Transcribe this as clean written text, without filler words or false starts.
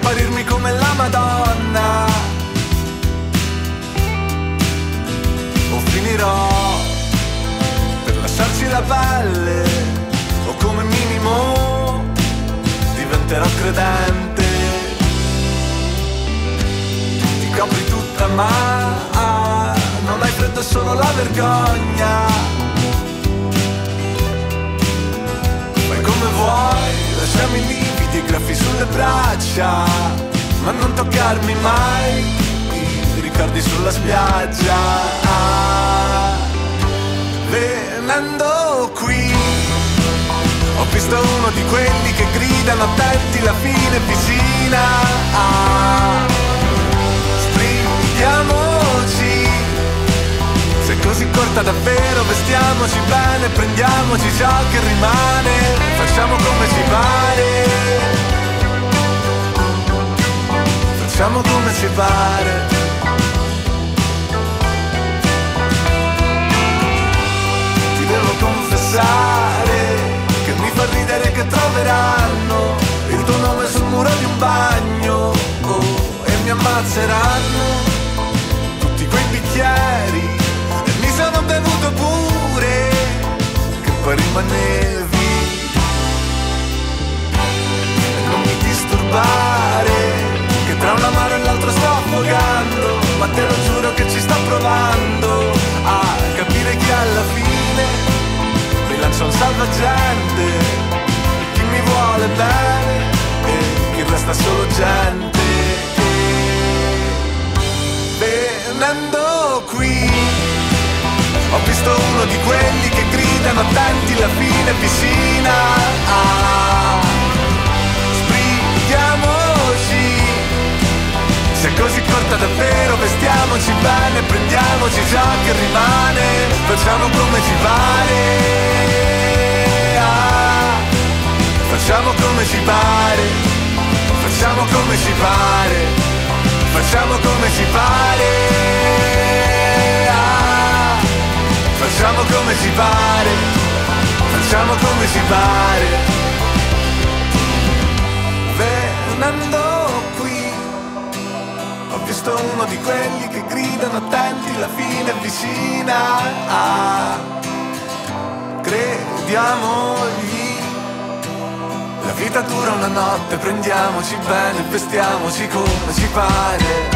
apparirmi come la Madonna, o finirò per lasciarci la pelle, o come minimo diventerò credente. Ti copri tutta ma non hai freddo, è solo la vergogna. Fai come vuoi, lasciami i lividi e graffi sulle braccia, ma non toccarmi mai i ricordi sulla spiaggia. Venendo qui ho visto uno di quelli che gridano attenti, la fine è vicina. Stringiamoci, se è così corta davvero, vestiamoci bene, prendiamoci ciò che rimane, facciamo come ci pare, facciamo come ci pare. Ti devo confessare che mi fa ridere che troveranno il tuo nome sul muro di un bagno, e mi ammazzeranno tutti quei bicchieri, e mi sono bevuto pure, che poi rimanevi. E non mi disturbare, che tra un amaro e l'altro sto affogando, ma te lo giuro che ci sto provando a capire chi alla fine mi lancia un salvagente, chi mi vuole bene e chi resta solo gente. Venendo qui ho visto uno di quelli che gridano attenti, la fine è vicina. Sbrighiamoci, se è così corta davvero, vestiamoci bene, prendiamoci ciò che rimane, facciamo come ci pare, facciamo come ci pare, facciamo come ci pare, facciamo come ci pare, facciamo come ci pare, facciamo come ci pare. Venendo qui ho visto uno di quelli che gridano attenti, la fine è vicina. Crediamogli, la vita dura una notte, prendiamoci bene, vestiamoci come ci pare.